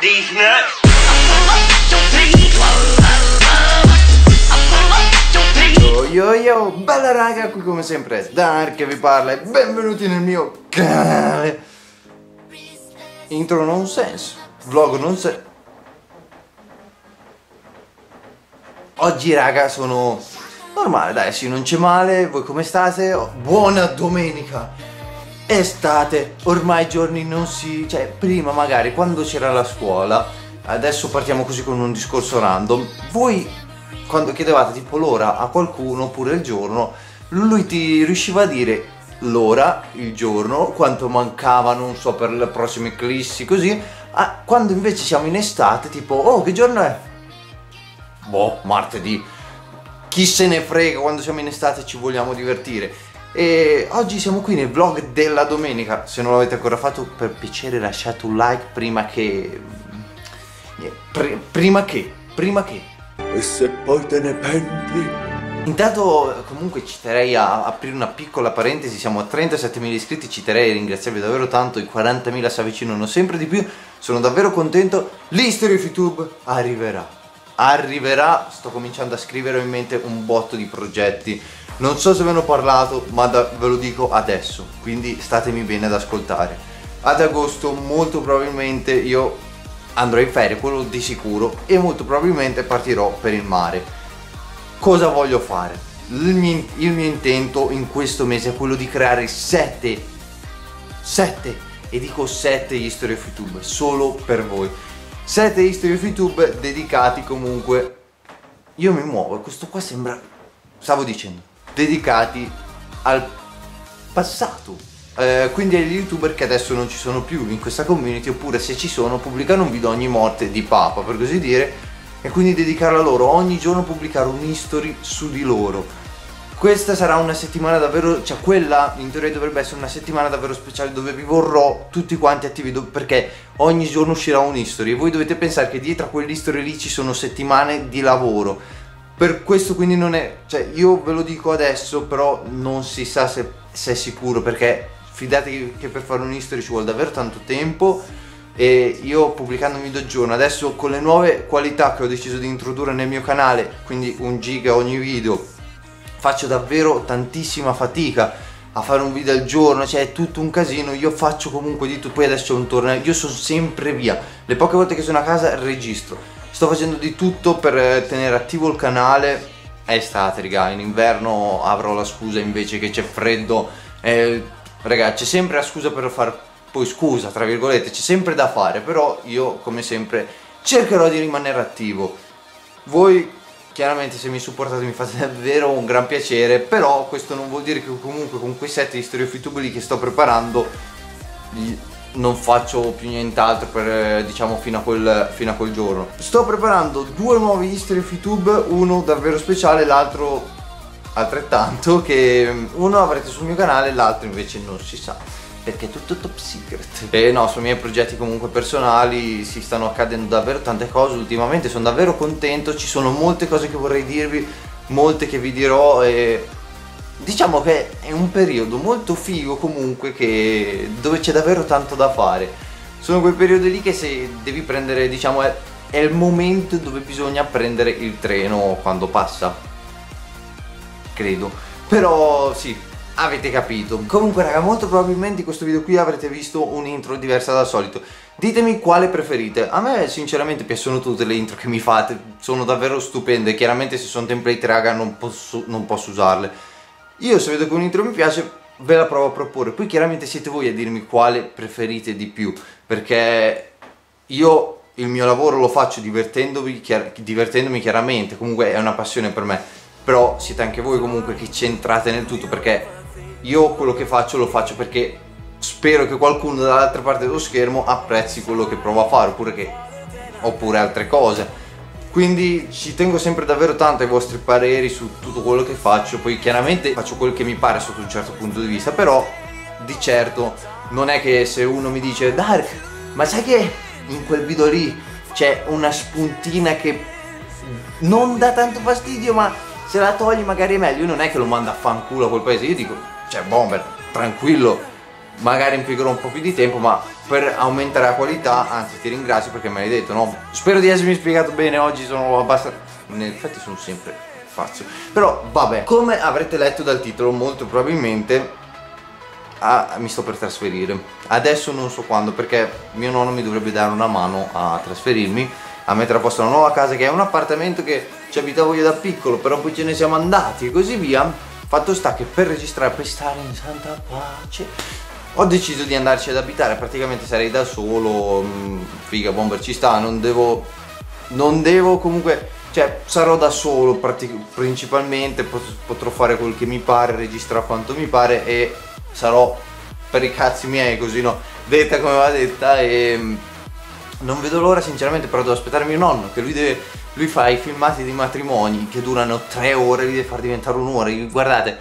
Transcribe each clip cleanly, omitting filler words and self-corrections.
these nuts. Yo, bella raga, qui come sempre è Dark che vi parla e benvenuti nel mio canale. Intro nonsense, vlog nonsense. Oggi raga sono normale, dai, sì, non c'è male. Voi come state? Buona domenica. Estate, ormai i giorni non si... cioè prima magari quando c'era la scuola, adesso partiamo così con un discorso random. Voi quando chiedevate tipo l'ora a qualcuno oppure il giorno, lui ti riusciva a dire l'ora, il giorno, quanto mancava, non so, per le prossime eclissi, così. Quando invece siamo in estate, tipo, oh, che giorno è? Boh, martedì. Chi se ne frega, quando siamo in estate ci vogliamo divertire. E oggi siamo qui nel vlog della domenica. Se non l'avete ancora fatto, per piacere lasciate un like prima che... prima che... E se poi te ne penti? Intanto comunque ci terrei a aprire una piccola parentesi. Siamo a 37.000 iscritti, ci terrei a ringraziarvi davvero tanto. I 40.000 si avvicinano sempre di più. Sono davvero contento. L'History of YouTube arriverà. Sto cominciando a scrivere in mente un botto di progetti. Non so se ve ne ho parlato, ma ve lo dico adesso, quindi statemi bene ad ascoltare. Ad agosto molto probabilmente io andrò in ferie, quello di sicuro, e molto probabilmente partirò per il mare. Cosa voglio fare? Il mio intento in questo mese è quello di creare 7, e dico 7 History of YouTube, solo per voi. 7 History of YouTube dedicati comunque, io mi muovo, questo qua sembra, stavo dicendo, dedicati al passato. Quindi agli youtuber che adesso non ci sono più in questa community, oppure se ci sono pubblicano un video ogni morte di papa, per così dire, e quindi dedicarla a loro, ogni giorno pubblicare un history su di loro. Questa sarà una settimana davvero, cioè quella in teoria dovrebbe essere una settimana davvero speciale, dove vi vorrò tutti quanti attivi, perché ogni giorno uscirà un history e voi dovete pensare che dietro a quell'history lì ci sono settimane di lavoro. Per questo quindi non è, cioè io ve lo dico adesso, però non si sa se è sicuro, perché fidatevi che per fare un history ci vuole davvero tanto tempo. E io pubblicando un video al giorno, adesso con le nuove qualità che ho deciso di introdurre nel mio canale, quindi 1 giga ogni video, faccio davvero tantissima fatica a fare un video al giorno, cioè è tutto un casino. Io faccio comunque di tutto, poi adesso c'è un torneo, io sono sempre via, le poche volte che sono a casa registro. Sto facendo di tutto per tenere attivo il canale. È estate raga, in inverno avrò la scusa invece che c'è freddo. Raga, c'è sempre la scusa per fare, poi scusa tra virgolette, c'è sempre da fare, però io come sempre cercherò di rimanere attivo. Voi chiaramente se mi supportate mi fate davvero un gran piacere, però questo non vuol dire che comunque con quei 7 History of YouTube lì che sto preparando non faccio più nient'altro per, diciamo, fino a quel giorno. Sto preparando 2 nuovi History of YouTube, uno davvero speciale, l'altro altrettanto, che uno avrete sul mio canale, l'altro invece non si sa, perché è tutto top secret. E no, sui miei progetti comunque personali si stanno accadendo davvero tante cose ultimamente, sono davvero contento, ci sono molte cose che vorrei dirvi, molte che vi dirò, e diciamo che è un periodo molto figo comunque, dove c'è davvero tanto da fare. Sono quei periodi lì che se devi prendere, diciamo, è il momento dove bisogna prendere il treno quando passa, credo, però sì, avete capito. Comunque raga, molto probabilmente in questo video qui avrete visto un'intro diversa dal solito. Ditemi quale preferite. A me sinceramente piacciono tutte le intro che mi fate, sono davvero stupende. Chiaramente se sono template raga non posso usarle. Io se vedo che un'intro mi piace ve la provo a proporre, poi chiaramente siete voi a dirmi quale preferite di più, perché io il mio lavoro lo faccio divertendomi chiaramente, comunque è una passione per me. Però siete anche voi comunque che c'entrate nel tutto, perché io quello che faccio lo faccio perché spero che qualcuno dall'altra parte dello schermo apprezzi quello che provo a fare, oppure altre cose. Quindi ci tengo sempre davvero tanto ai vostri pareri su tutto quello che faccio. Poi chiaramente faccio quel che mi pare sotto un certo punto di vista, però di certo non è che se uno mi dice Dark, ma sai che in quel video lì c'è una spuntina che non dà tanto fastidio, ma se la togli magari è meglio, io non è che lo mando a fanculo a quel paese, io dico, cioè Bomber, tranquillo, magari impiegherò un po' più di tempo, ma per aumentare la qualità, anzi ti ringrazio perché me l'hai detto, no? Spero di essermi spiegato bene, oggi sono abbastanza... in effetti sono sempre fazio, però vabbè, come avrete letto dal titolo molto probabilmente mi sto per trasferire. Adesso non so quando, perché mio nonno mi dovrebbe dare una mano a trasferirmi, a mettere a posto una nuova casa, che è un appartamento che ci abitavo io da piccolo, però poi ce ne siamo andati e così via. Fatto sta che per registrare, per stare in santa pace, ho deciso di andarci ad abitare. Praticamente sarei da solo, figa bomber, ci sta, non devo comunque, cioè sarò da solo principalmente, potrò fare quel che mi pare, registrare quanto mi pare e sarò per i cazzi miei, così, no, detta come va detta. E non vedo l'ora sinceramente, però devo aspettare mio nonno, che lui fa i filmati di matrimoni che durano 3 ore, li deve far diventare un'ora. Guardate,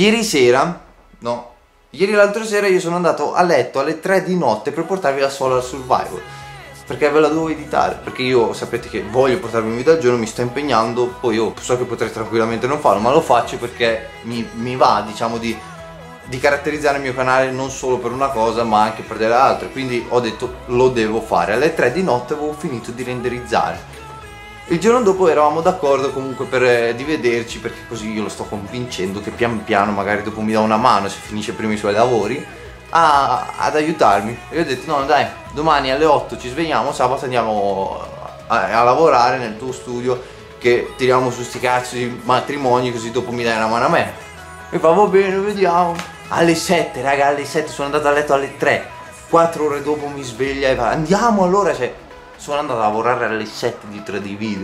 ieri l'altra sera io sono andato a letto alle 3 di notte per portarvi la Solar Survival, perché ve la devo editare, perché io sapete che voglio portarvi un video al giorno, mi sto impegnando, poi io so che potrei tranquillamente non farlo, ma lo faccio perché mi va, diciamo, di caratterizzare il mio canale non solo per una cosa ma anche per delle altre, quindi ho detto lo devo fare. Alle 3 di notte avevo finito di renderizzare. Il giorno dopo eravamo d'accordo comunque di vederci, perché così io lo sto convincendo che pian piano magari dopo mi dà una mano, se finisce prima i suoi lavori, ad aiutarmi. E io ho detto no dai, domani alle 8 ci svegliamo, sabato andiamo a lavorare nel tuo studio, che tiriamo su sti cazzo di matrimoni, così dopo mi dai una mano a me. E fa va bene, vediamo. Alle 7, raga, alle 7 sono andato a letto alle 3, 4 ore dopo mi sveglia e fa andiamo allora, cioè sono andato a lavorare alle 7 di 3 di video.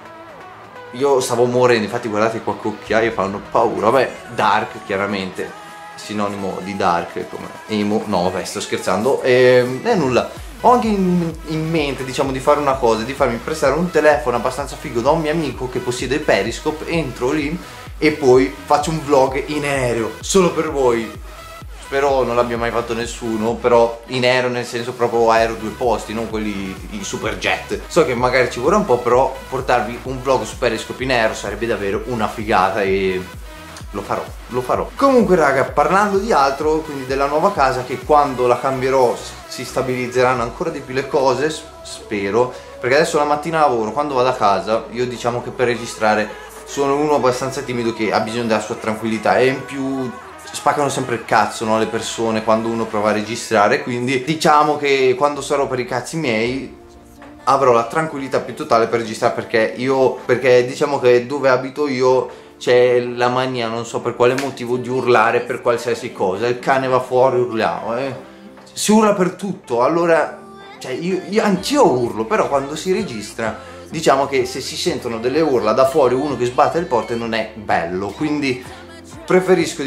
Io stavo morendo, infatti guardate qua che occhiaie fanno paura. Vabbè, dark chiaramente, sinonimo di dark come emo, no vabbè sto scherzando. E nulla, ho anche in mente, diciamo, di fare una cosa, di farmi prestare un telefono abbastanza figo da un mio amico che possiede Periscope, entro lì e poi faccio un vlog in aereo solo per voi. Spero non l'abbia mai fatto nessuno, però in aereo nel senso proprio aereo 2 posti, non quelli i super jet. So che magari ci vorrà un po', però portarvi un vlog su Periscope in aereo sarebbe davvero una figata e lo farò. Comunque raga, parlando di altro, quindi della nuova casa, che quando la cambierò si stabilizzeranno ancora di più le cose, spero, perché adesso la mattina lavoro, quando vado a casa io diciamo che per registrare sono uno abbastanza timido che ha bisogno della sua tranquillità, e in più spaccano sempre il cazzo, no, le persone quando uno prova a registrare, quindi diciamo che quando sarò per i cazzi miei avrò la tranquillità più totale per registrare, perché diciamo che dove abito io c'è la mania, non so per quale motivo, di urlare per qualsiasi cosa. Il cane va fuori, urliamo, si urla per tutto, allora cioè io anch'io urlo, però quando si registra diciamo che se si sentono delle urla da fuori, uno che sbatte le porte, non è bello, quindi preferisco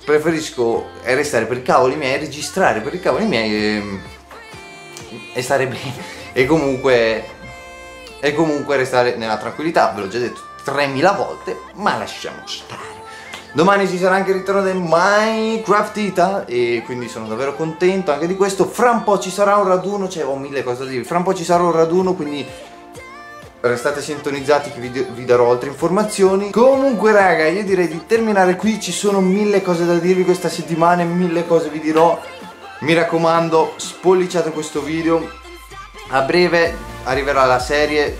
restare per i cavoli miei, registrare per i cavoli miei e stare bene, e comunque restare nella tranquillità. Ve l'ho già detto 3000 volte, ma lasciamo stare. Domani ci sarà anche il ritorno del Minecraft Ita, e quindi sono davvero contento anche di questo. Fra un po' ci sarà un raduno, cioè ho mille cose da dirvi, fra un po' ci sarà un raduno, quindi restate sintonizzati che vi darò altre informazioni. Comunque raga, io direi di terminare qui, ci sono mille cose da dirvi questa settimana e mille cose vi dirò. Mi raccomando, spolliciate questo video. A breve arriverà la serie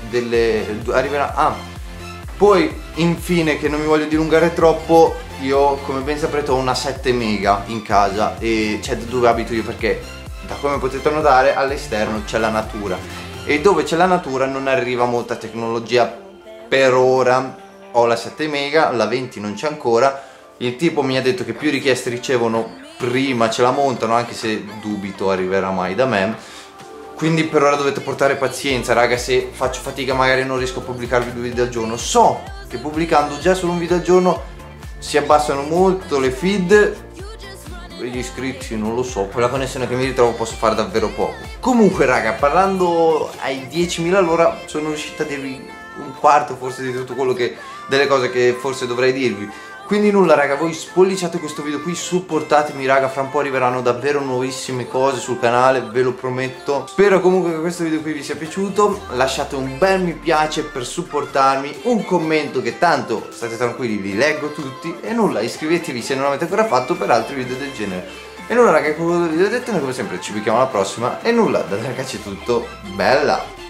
poi infine, che non mi voglio dilungare troppo, io come ben saprete ho una 7 mega in casa, e c'è dove abito io, perché da come potete notare all'esterno c'è la natura, e dove c'è la natura non arriva molta tecnologia per ora. Ho la 7 mega, la 20 non c'è ancora. Il tipo mi ha detto che più richieste ricevono prima ce la montano, anche se dubito arriverà mai da me. Quindi per ora dovete portare pazienza raga, se faccio fatica magari non riesco a pubblicarvi 2 video al giorno. So che pubblicando già solo un video al giorno si abbassano molto le feed, gli iscritti non lo so, con la connessione che mi ritrovo posso fare davvero poco. Comunque raga, parlando ai 10.000 all'ora sono riuscito a dirvi un quarto forse di tutto quello delle cose che forse dovrei dirvi. Quindi nulla raga, voi spolliciate questo video qui, supportatemi raga, fra un po' arriveranno davvero nuovissime cose sul canale, ve lo prometto. Spero comunque che questo video qui vi sia piaciuto, lasciate un bel mi piace per supportarmi, un commento che tanto state tranquilli, vi leggo tutti, e nulla, iscrivetevi se non l'avete ancora fatto per altri video del genere. E nulla raga, come vi ho detto, noi come sempre ci becchiamo alla prossima e nulla, da ragazzi è tutto, bella!